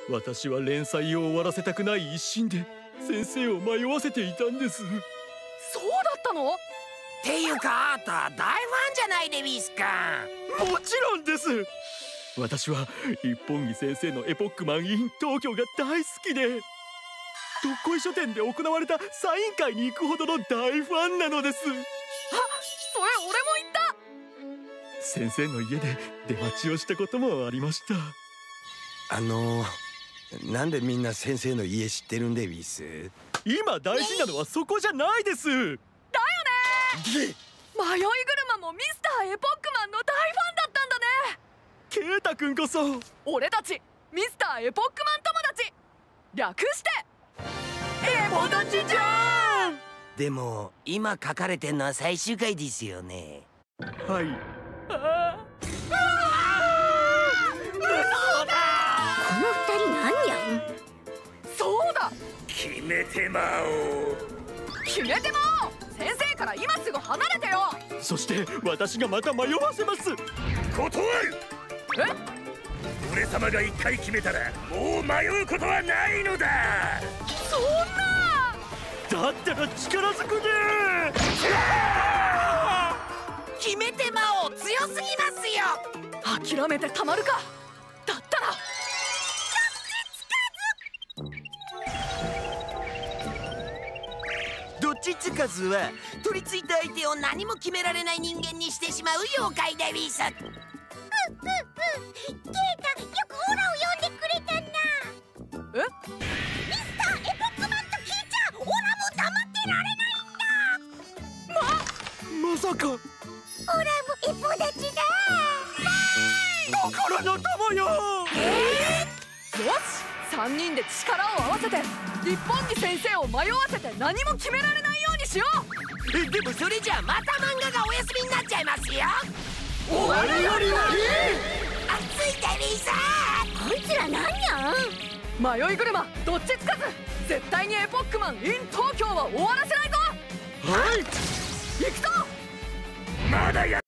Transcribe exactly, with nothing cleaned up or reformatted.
私は連載を終わらせたくない一心で先生を迷わせていたんです。 そうだったの？ っていうかあーた大ファンじゃないでビスか。 もちろんです。私は一本木先生のエポックマン in 東京が大好きで、どっこい書店で行われたサイン会に行くほどの大ファンなのです。あ、それ俺も行った。 先生の家で出待ちをしたこともありました。 あのー、なんでみんな先生の家知ってるんでビス？ 今大事なのはそこじゃないです。だよね。 迷い車もミスターエポックマンの大ファンだったんだね。 ケイタ君こそ。 俺たちミスターエポックマン友達、略してエポ友達じゃん。 でも今書かれてんのは最終回ですよね。 はい。ああ、 嘘だ。 この二人何やん。 そうだ、 決めてまおう。 決めてまおう。先生から今すぐ離れてよ。 そして私がまた迷わせます。 断る。 え？ 俺様が一回決めたらもう迷うことはないのだ。 そんな。 だったら力ずくで。 決めてまおう強すぎますよ。 諦めてたまるか。だったらどっちつかずは取り付いた相手を何も決められない人間にしてしまう妖怪でビス。 うんうんうん。ケイタ、よくオラを呼んでくれたな。 え？ ミスターエポックマンと聞いちゃオラも黙ってられないんだ。 まさか。 オラもエポ立ちだ。 心の友よ。 えー、よし、さんにんで力を合わせて一本木先生を迷わせて何も決められないようにしよう。 えでもそれじゃあまた漫画がお休みになっちゃいますよ。 終わるよりはいい。 熱いデビーさん、 こいつら何やん。 迷い車どっちつかず、絶対にエポックマン in 東京は終わらせないぞ。 はい。 行くぞ。 まだや